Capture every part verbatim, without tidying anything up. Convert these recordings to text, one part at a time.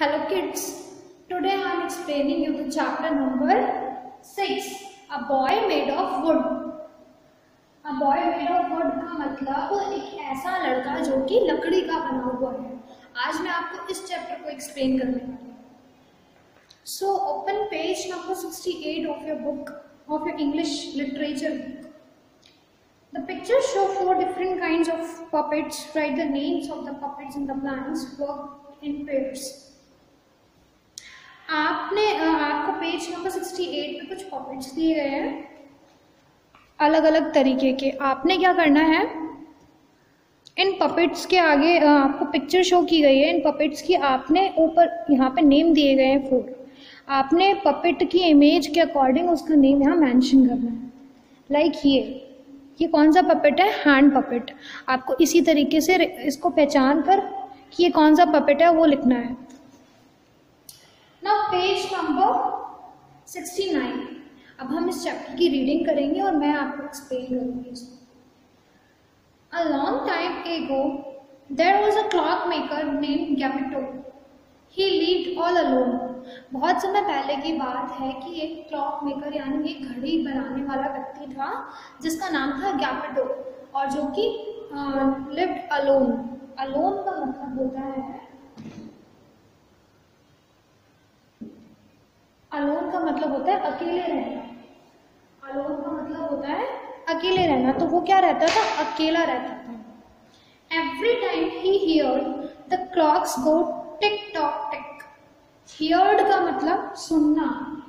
Hello kids, today I am explaining you the chapter number six, A boy made of wood. A boy made of wood का मतलब एक ऐसा लड़का जो कि लकड़ी का बना हुआ है। आज मैं आपको इस चैप्टर को एक्सप्लेन करने वाली हूँ। So open page number sixty-eight of your book, of your English literature book. The pictures show four different kinds of puppets. Write the names of the puppets in the blanks. Work in pairs. आपने आपको page number अड़सठ पे कुछ पॉपेट्स दिए गए हैं अलग अलग तरीके के। आपने क्या करना है, इन पपेट्स के आगे आपको पिक्चर शो की गई है। इन पपेट्स की आपने ऊपर यहाँ पे नेम दिए गए हैं फोर। आपने पपेट की इमेज के अकॉर्डिंग उसका नेम यहाँ मेंशन करना है। लाइक like ये ये कौन सा पपेट है? Hand puppet. आपको इसी तरीके से इसको पहचान कर कि ये कौन सा पपेट है वो लिखना है। Now पेज नंबर उनहत्तर। अब हम इस चैप्टर की रीडिंग करेंगे और मैं आपको एक्सप्लेन करूंगी इसको। A long time ago, there was a clockmaker named Geppetto. He lived all alone. बहुत समय पहले की बात है कि एक क्लॉक मेकर यानी एक घड़ी बनाने वाला व्यक्ति था जिसका नाम था गैपेटो, और जो कि लिव्ड अलोन। अलोन का मतलब होता है अलोन का मतलब होता है अकेले रहना। अलोन का मतलब होता है अकेले रहना। तो वो क्या रहता था? अकेला रहता था। एवरी टाइम ही heard the clocks go tick tock tick. Heard का मतलब सुनना।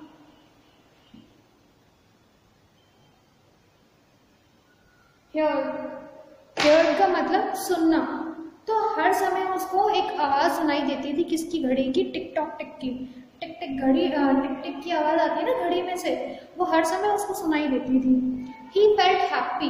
हियर्ड हियर्ड का मतलब सुनना। तो हर समय उसको एक आवाज सुनाई देती थी, किसकी? घड़ी की। टिक टॉक टिक की। टिक टिक घड़ी टिक टिक की आवाज आती है ना घड़ी में से, वो हर समय उसको सुनाई देती थी। He felt happy.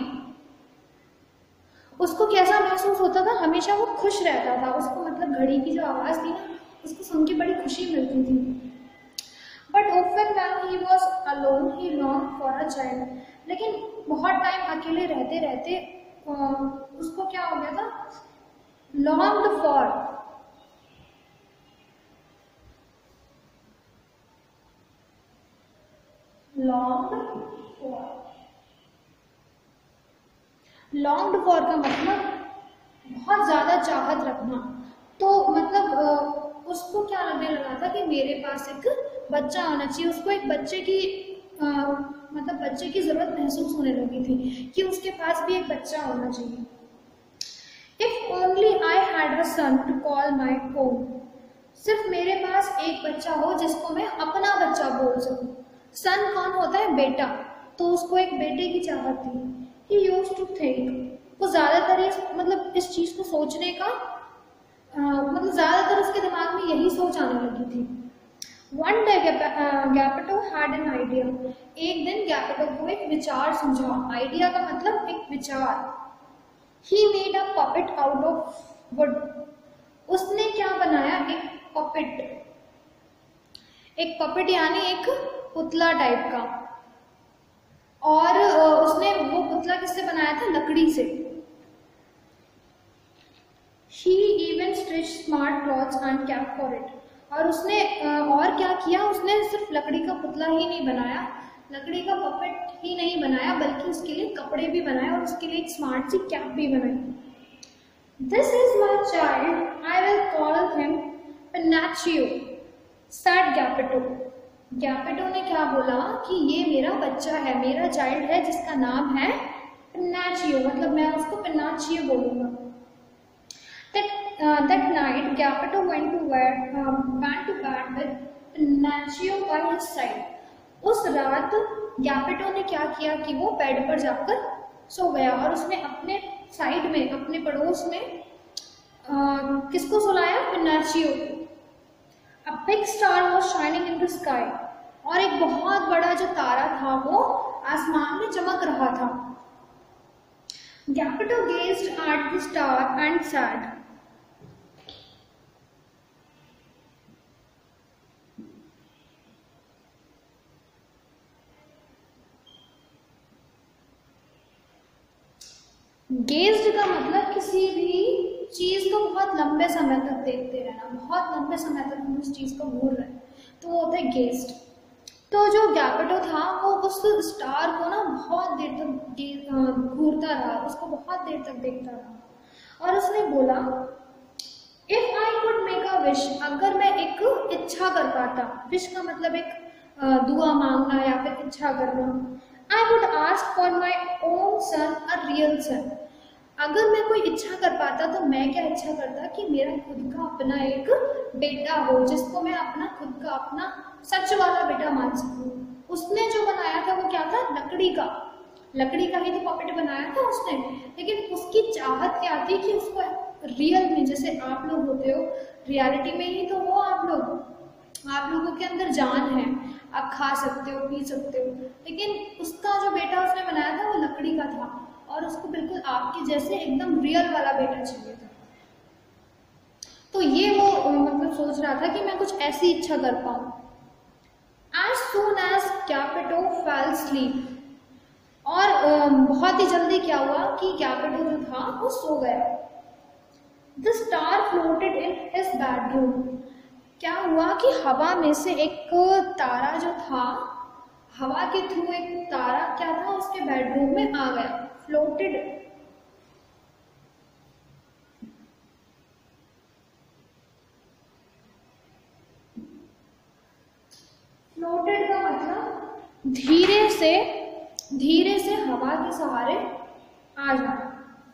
उसको कैसा महसूस होता था? हमेशा वो खुश रहता था। उसको मतलब घड़ी की जो आवाज थी ना, उसको सुन के बड़ी खुशी मिलती थी। But often when he was alone he longed for a child. लेकिन बहुत टाइम अकेले रहते रहते उसको क्या हो गया था? Longed for longed for longed for का मतलब बहुत ज्यादा चाहत रखना। तो मतलब उसको क्या लगने लगा था कि मेरे पास एक बच्चा होना चाहिए। उसको एक बच्चे की आ, मतलब बच्चे की जरूरत महसूस होने लगी थी कि उसके पास भी एक बच्चा होना चाहिए। If only I had a son to call my own. सिर्फ मेरे पास एक बच्चा हो जिसको मैं अपना बच्चा बोल सकूं। सन कौन होता है? बेटा। तो उसको एक बेटे की चाहत थी। He used to think. वो ज्यादातर इस मतलब इस चीज को सोचने का आ, मतलब ज्यादातर उसके दिमाग में यही सोच आने लगी थी। One day Geppetto had an idea. एक दिन गैपेटो को एक विचार सूझा। आइडिया का मतलब एक विचार। He made a puppet out of wood. उसने क्या बनाया? एक पपेट। एक पपेट यानी एक पुतला टाइप का। और उसने वो पुतला किससे बनाया था? लकड़ी से। He even stitched smart clothes and cap for it. और उसने और क्या किया? उसने सिर्फ लकड़ी का पुतला ही नहीं बनाया, लकड़ी का पपेट ही नहीं बनाया, बल्कि उसके लिए कपड़े भी बनाए और उसके लिए एक स्मार्ट सी कैप भी बनाई। This is my child. I will call him Pinocchio, said Geppetto. Geppetto ने क्या बोला कि ये मेरा बच्चा है, मेरा चाइल्ड है जिसका नाम है पिनाचियो, मतलब मैं उसको पिनाचियो बोलूंगा। That uh, that night Geppetto went to bed um, went to bed with Pinocchio by his side. उस रात गैपेटो ने क्या किया कि वो बेड पर जाकर सो गया और उसने अपने साइड में, अपने पड़ोस में uh, किसको सुलाया? पिनाचियो को। A big star was shining in the sky. और एक बहुत बड़ा जो तारा था वो आसमान में चमक रहा था। Geppetto gazed at the star and said, gazed का मतलब किसी भी चीज़ को बहुत लंबे समय तक देखते रहना, बहुत लंबे समय तक हम उस चीज़ को घूर रहे हैं, तो वो होता है गेस्ट। तो जो गैपेटो था वो उस स्टार को ना बहुत देर तक घूरता रहा, उसको बहुत देर तक देखता रहा और उसने बोला if I could make a wish, अगर मैं एक इच्छा कर पाता, विश का मतलब एक दुआ मांगना या फिर इच्छा करना, I would ask for my own son a real son, अगर मैं कोई इच्छा कर पाता तो मैं क्या इच्छा करता कि मेरा खुद का अपना एक बेटा हो, जिसको मैं अपना खुद का अपना सच वाला बेटा मान सकूं। उसने जो बनाया था वो क्या था, लकड़ी का, लकड़ी का ही तो पपेट बनाया था उसने, लेकिन उसकी चाहत क्या थी कि उसको रियल में, जैसे आप लोग होते हो रियलिटी में ही तो हो आप लोग, आप लोगों के अंदर जान है, आप खा सकते हो पी सकते हो, लेकिन उसका जो बेटा उसने बनाया था वो लकड़ी का था और उसको बिल्कुल आपके जैसे एकदम रियल वाला बेटा चाहिए था। तो ये वो मतलब सोच रहा था कि मैं कुछ ऐसी इच्छा कर पाऊँ। As soon as Geppetto fell asleep, और बहुत ही जल्दी क्या हुआ कि गैपेटो जो था वो सो गया। The star floated in his bedroom, क्या हुआ कि हवा में से एक तारा जो था, हवा के थ्रू एक तारा क्या था उसके बेडरूम में आ गया, फ्लोटेड। फ्लोटेड का मतलब धीरे से धीरे से हवा के सहारे आ जाना।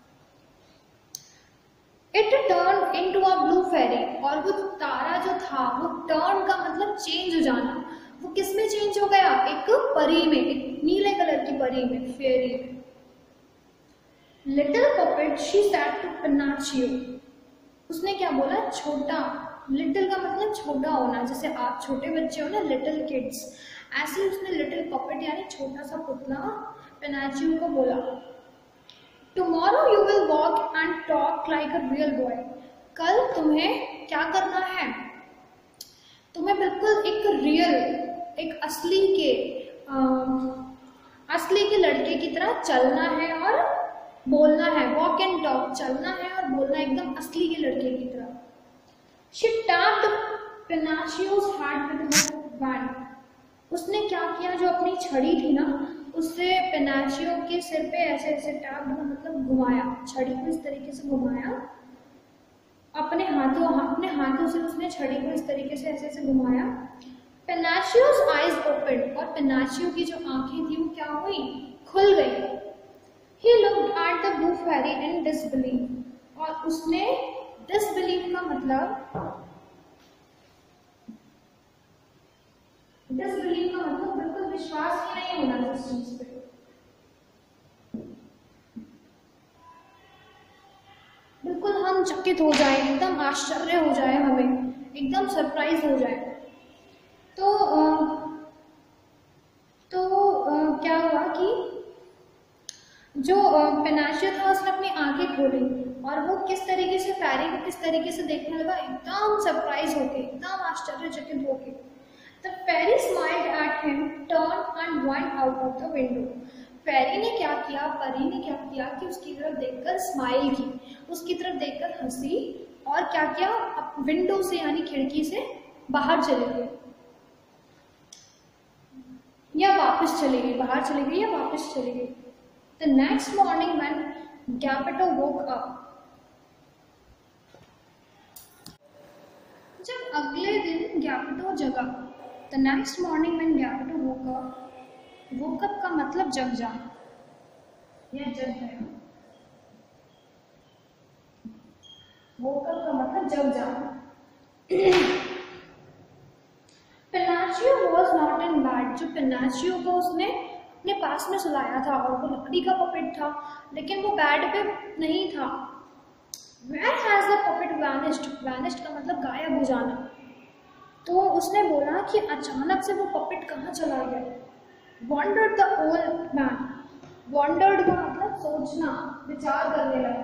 It turn into a blue fairy, और वो तारा जो था वो टर्न का मतलब चेंज हो जाना, वो किस में चेंज हो गया, एक परी में, एक नीले कलर की परी में, फेरी में। Little puppet she said to Pinocchio, उसने क्या बोला, छोटा, लिटिल का मतलब छोटा होना, जैसे आप छोटे बच्चे हो ना, लिटिल किड्स, ऐसे ही उसने लिटिल पपेट यानी छोटा सा पुतला पिनाचियो को बोला, tomorrow you will walk and talk like a real boy, कल तुम्हें क्या करना है, तुम्हें बिल्कुल एक रियल, एक असली के आ, असली के लड़के की तरह चलना है और बोलना है, वॉक एंड टॉक, चलना है और बोलना एकदम असली के लड़के की तरह। She tapped Pinocchio's head with her wand, उसने क्या किया, जो अपनी छड़ी थी ना उससे पिनाचियो के सिर पे ऐसे ऐसे टैप मतलब घुमाया, छड़ी को इस तरीके से घुमाया, अपने हाथों अपने हाथों से उसने छड़ी को इस तरीके से ऐसे ऐसे घुमाया। पिनाचियो's eyes opened, और पिनाचियो की जो आंखें थी वो क्या हुई, खुल गई। He looked at the blue fairy in disbelief, और उसने disbelief का मतलब disbelief का मतलब बिल्कुल विश्वास ही नहीं होना उस चीज पे। बिल्कुल हम चकित हो जाए, एकदम आश्चर्य हो जाए, हमें एकदम सरप्राइज हो जाए। तो आ, तो आ, क्या हुआ कि जो पिनाचियो था उसने अपनी आंखें खोली और वो किस तरीके से फेरी को किस तरीके से देखने लगा, एकदम सरप्राइज होके, एकदम आश्चर्यचकित होके। The fairy smiled at him, turned and went out of the window. फेरी ने क्या किया, परी ने क्या किया कि उसकी तरफ देखकर स्माइल की, उसकी तरफ देखकर हंसी और क्या किया, विंडो से यानी खिड़की से बाहर चले गए या वापस चले गई, बाहर चले गई या वापस चले गई। The next morning when Geppetto woke up, जब अगले दिन गैपेटो जगा, The next morning when Geppetto woke up, woke up का मतलब जग जाना या जग गया, woke up का मतलब जग जाना। Pinocchio was not in bed, जो Pinocchio को उसने अपने पास में सुलाया था और वो लकड़ी का पपेट था, लेकिन वो बेड पे नहीं था। Where has the puppet vanished? Vanished का मतलब गायब हो जाना। तो उसने बोला कि अचानक से वो पपेट कहाँ चला गया। Wondered the old man. Wondered का मतलब सोचना, विचार करने लगा।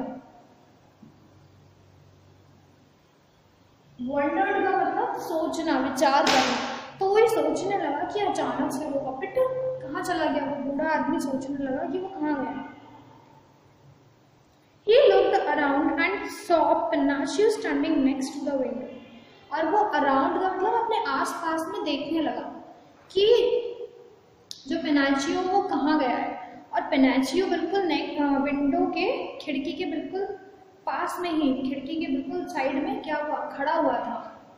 Wondered का मतलब सोचना, विचार करना। तो वो ये सोचने लगा कि अचानक से वो पपेट कहाँ चला गया। वो बूढ़ा आदमी सोचने लगा कि वो कहाँ गया। He looked around and saw Pinocchio standing next to the window. और वो अराउंड का मतलब अपने आसपास में देखने लगा कि जो पिनाचियो वो कहाँ गया है। और पिनाचियो बिल्कुल विंडो के खिड़की के बिल्कुल पास में ही, खिड़की के बिल्कुल साइड में क्या हुआ, खड़ा हुआ था।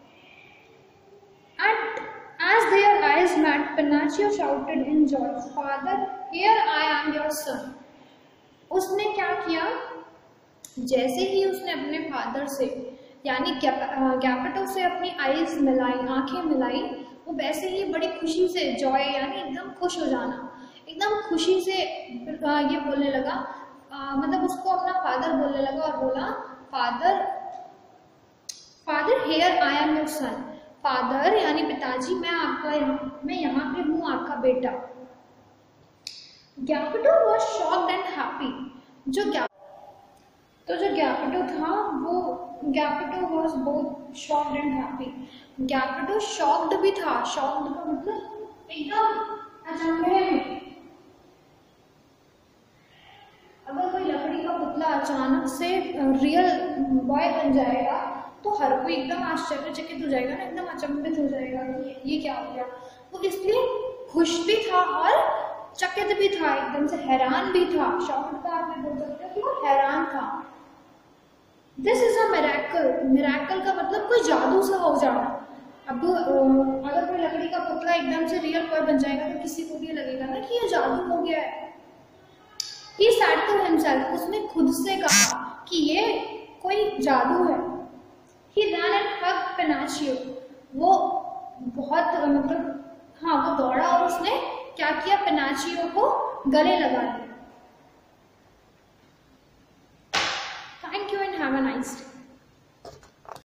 And as their eyes met, Pinocchio shouted in joy, "Father, here I am your son." उसने क्या किया, जैसे ही उसने अपने फादर से यानी गैपेटो से अपनी आईज मिलाई, आंखें मिलाई, वो वैसे ही बड़ी खुशी से, जॉय यानी एकदम खुश हो जाना, एकदम खुशी से ये बोलने लगा, आ, मतलब उसको अपना फादर बोलने लगा और बोला, father father here I am your son. Father यानी पिताजी, मैं आपका यहाँ मैं यहाँ पे हूँ, आपका बेटा। Geppetto was shocked and happy. जो गैप तो जो गैपेटो था वो Geppetto was both shocked and happy. Geppetto shocked भी था, शॉक्ड का मतलब एकदम अचंभे में। अगर कोई लकड़ी का पुतला अचानक से रियल बॉय बन जाएगा तो हर कोई एकदम आश्चर्यचकित हो जाएगा ना, एकदम अचंभित हो जाएगा कि ये क्या हो गया। वो इसलिए खुश भी था और चकित भी था, एकदम से हैरान भी था। शॉक्ड का आपने बोल सकते हो कि वो हैरान था। This is a miracle. Miracle का मतलब कोई जादू सा हो जाना। अब अगर कोई लकड़ी का पुतला एकदम से रियल बॉय बन जाएगा तो किसी को भी लगेगा ना कि ये जादू हो गया है। He said to himself, उसने खुद से कहा कि ये कोई जादू है। He ran and hugged Pinocchio. वो बहुत मतलब हाँ वो दौड़ा और उसने क्या किया, पिनाचियो को गले लगा लिया। Thank you and have a nice day.